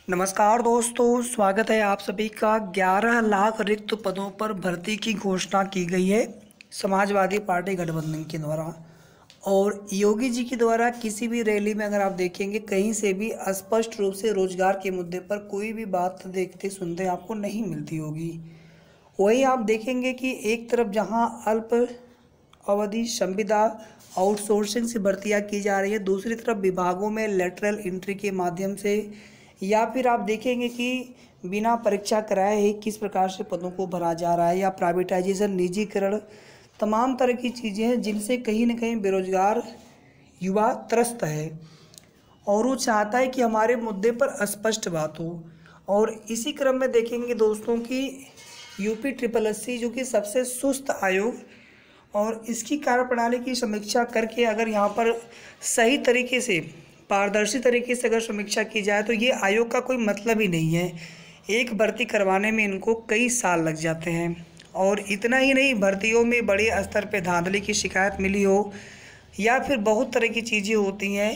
नमस्कार दोस्तों, स्वागत है आप सभी का। 11 लाख रिक्त पदों पर भर्ती की घोषणा की गई है समाजवादी पार्टी गठबंधन के द्वारा। और योगी जी के द्वारा किसी भी रैली में अगर आप देखेंगे, कहीं से भी स्पष्ट रूप से रोजगार के मुद्दे पर कोई भी बात देखते सुनते आपको नहीं मिलती होगी। वहीं आप देखेंगे कि एक तरफ जहां अल्प अवधि संविदा आउटसोर्सिंग से भर्तियां की जा रही है, दूसरी तरफ विभागों में लेटरल एंट्री के माध्यम से, या फिर आप देखेंगे कि बिना परीक्षा कराए ही किस प्रकार से पदों को भरा जा रहा है, या प्राइवेटाइजेशन, निजीकरण, तमाम तरह की चीज़ें हैं जिनसे कहीं न कहीं बेरोजगार युवा त्रस्त है और वो चाहता है कि हमारे मुद्दे पर स्पष्ट बात हो। और इसी क्रम में देखेंगे दोस्तों कि यूपी ट्रिपल एससी जो कि सबसे सुस्त आयोग, और इसकी कार्यप्रणाली की समीक्षा करके अगर यहाँ पर सही तरीके से, पारदर्शी तरीके से अगर समीक्षा की जाए तो ये आयोग का कोई मतलब ही नहीं है। एक भर्ती करवाने में इनको कई साल लग जाते हैं। और इतना ही नहीं, भर्तियों में बड़े स्तर पे धांधली की शिकायत मिली हो या फिर बहुत तरह की चीज़ें होती हैं।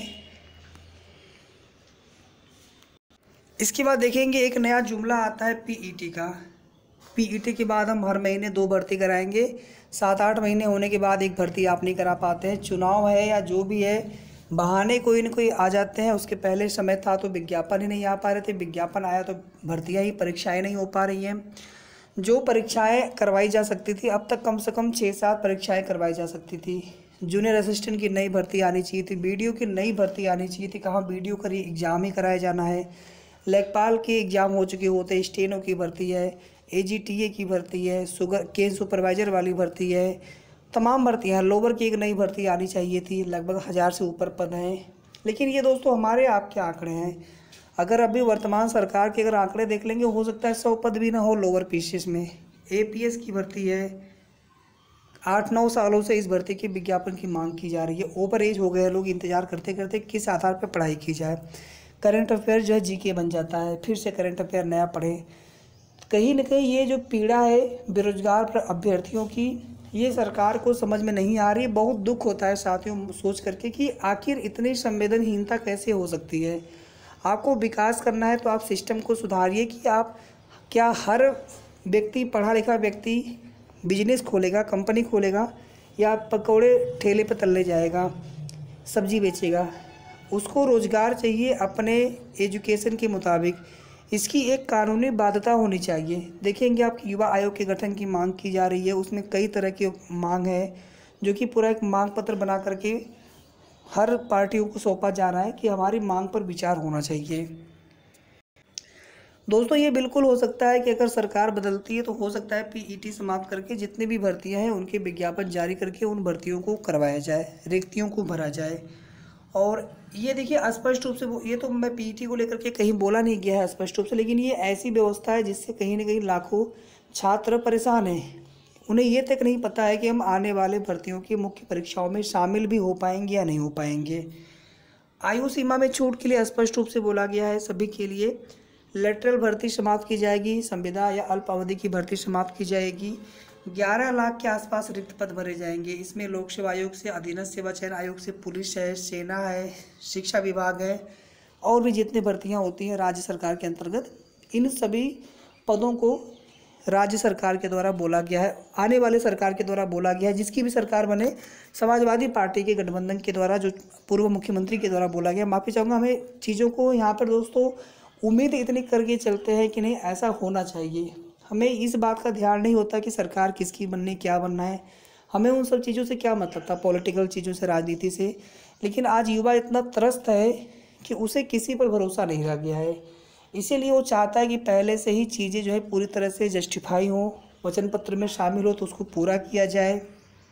इसके बाद देखेंगे एक नया जुमला आता है पीईटी का। पीईटी के बाद हम हर महीने 2 भर्ती कराएंगे, 7-8 महीने होने के बाद एक भर्ती आप नहीं करा पाते हैं। चुनाव है या जो भी है, बहाने कोई न कोई आ जाते हैं। उसके पहले समय था तो विज्ञापन ही नहीं आ पा रहे थे, विज्ञापन आया तो भर्तियां ही, परीक्षाएं नहीं हो पा रही हैं। जो परीक्षाएं करवाई जा सकती थी, अब तक कम से कम 6-7 परीक्षाएं करवाई जा सकती थी। जूनियर असिस्टेंट की नई भर्ती आनी चाहिए थी, बीडीओ की नई भर्ती आनी चाहिए थी। कहाँ बीडीओ का एग्ज़ाम ही कराया जाना है, लेखपाल के एग्ज़ाम हो चुके होते, स्टेनो की भर्ती है, एजीटीए की भर्ती है, शुगर केन सुपरवाइज़र वाली भर्ती है, तमाम भर्तियाँ। लोअर की एक नई भर्ती आनी चाहिए थी, लगभग 1000 से ऊपर पद हैं। लेकिन ये दोस्तों हमारे आपके आंकड़े हैं। अगर अभी वर्तमान सरकार के अगर आंकड़े देख लेंगे, हो सकता है 100 पद भी ना हो लोअर पीसीएस में। एपीएस की भर्ती है, 8-9 सालों से इस भर्ती के विज्ञापन की मांग की जा रही है। ओवर एज हो गए लोग, इंतजार करते करते किस आधार पर पढ़ाई की जाए। करंट अफेयर जो है जीके बन जाता है, फिर से करंट अफेयर नया पढ़ें। कहीं न कहीं ये जो पीड़ा है बेरोजगार अभ्यर्थियों की, ये सरकार को समझ में नहीं आ रही। बहुत दुख होता है साथियों सोच करके कि आखिर इतनी संवेदनहीनता कैसे हो सकती है। आपको विकास करना है तो आप सिस्टम को सुधारिए कि आप, क्या हर व्यक्ति, पढ़ा लिखा व्यक्ति बिजनेस खोलेगा, कंपनी खोलेगा, या पकौड़े ठेले पर तलने जाएगा, सब्जी बेचेगा? उसको रोज़गार चाहिए अपने एजुकेशन के मुताबिक। इसकी एक कानूनी बाध्यता होनी चाहिए। देखेंगे आप युवा आयोग के गठन की मांग की जा रही है, उसमें कई तरह की मांग है जो कि पूरा एक मांग पत्र बना करके हर पार्टियों को सौंपा जा रहा है कि हमारी मांग पर विचार होना चाहिए। दोस्तों ये बिल्कुल हो सकता है कि अगर सरकार बदलती है तो हो सकता है पीईटी समाप्त करके जितनी भी भर्तियां हैं उनके विज्ञापन जारी करके उन भर्तियों को करवाया जाए, रिक्तियों को भरा जाए। और ये देखिए स्पष्ट रूप से ये तो मैं पीईटी को लेकर के कहीं बोला नहीं गया है स्पष्ट रूप से, लेकिन ये ऐसी व्यवस्था है जिससे कहीं ना कहीं लाखों छात्र परेशान हैं। उन्हें ये तक नहीं पता है कि हम आने वाले भर्तियों की मुख्य परीक्षाओं में शामिल भी हो पाएंगे या नहीं हो पाएंगे। आयु सीमा में छूट के लिए स्पष्ट रूप से बोला गया है सभी के लिए। लेटरल भर्ती समाप्त की जाएगी, संविदा या अल्प अवधि की भर्ती समाप्त की जाएगी। 11 लाख के आसपास रिक्त पद भरे जाएंगे। इसमें लोक सेवा आयोग से, अधीनस्थ सेवा चयन आयोग से, पुलिस है, सेना है, शिक्षा विभाग है, और भी जितनी भर्तियां होती हैं राज्य सरकार के अंतर्गत, इन सभी पदों को राज्य सरकार के द्वारा बोला गया है, आने वाले सरकार के द्वारा बोला गया है। जिसकी भी सरकार बने, समाजवादी पार्टी के गठबंधन के द्वारा, जो पूर्व मुख्यमंत्री के द्वारा बोला गया। माफ़ी चाहूँगा, हमें चीज़ों को यहाँ पर दोस्तों उम्मीद इतनी करके चलते हैं कि नहीं ऐसा होना चाहिए। हमें इस बात का ध्यान नहीं होता कि सरकार किसकी बननी, क्या बनना है। हमें उन सब चीज़ों से क्या मतलब था, पॉलिटिकल चीज़ों से, राजनीति से। लेकिन आज युवा इतना त्रस्त है कि उसे किसी पर भरोसा नहीं रह गया है। इसीलिए वो चाहता है कि पहले से ही चीज़ें जो है पूरी तरह से जस्टिफाई हो, वचन पत्र में शामिल हो तो उसको पूरा किया जाए।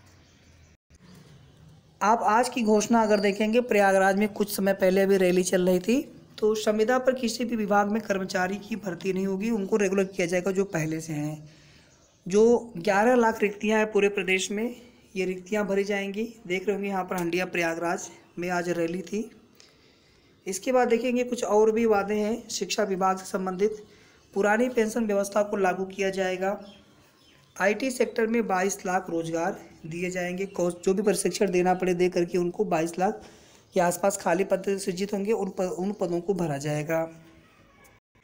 आप आज की घोषणा अगर देखेंगे, प्रयागराज में कुछ समय पहले अभी रैली चल रही थी, तो संविदा पर किसी भी विभाग में कर्मचारी की भर्ती नहीं होगी, उनको रेगुलर किया जाएगा जो पहले से हैं। जो 11 लाख रिक्तियां हैं पूरे प्रदेश में, ये रिक्तियां भरी जाएंगी। देख रहे होंगे यहाँ पर हंडिया प्रयागराज में आज रैली थी। इसके बाद देखेंगे कुछ और भी वादे हैं शिक्षा विभाग से संबंधित। पुरानी पेंशन व्यवस्था को लागू किया जाएगा। आईटी सेक्टर में 22 लाख रोजगार दिए जाएंगे। जो भी प्रशिक्षण देना पड़े दे करके उनको 22 लाख के आसपास खाली पद सृजित होंगे, उन पदों को भरा जाएगा।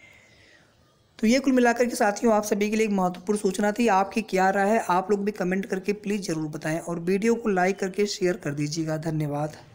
तो ये कुल मिलाकर के साथियों आप सभी के लिए एक महत्वपूर्ण सूचना थी। आपकी क्या राय है आप लोग भी कमेंट करके प्लीज़ ज़रूर बताएं और वीडियो को लाइक करके शेयर कर दीजिएगा। धन्यवाद।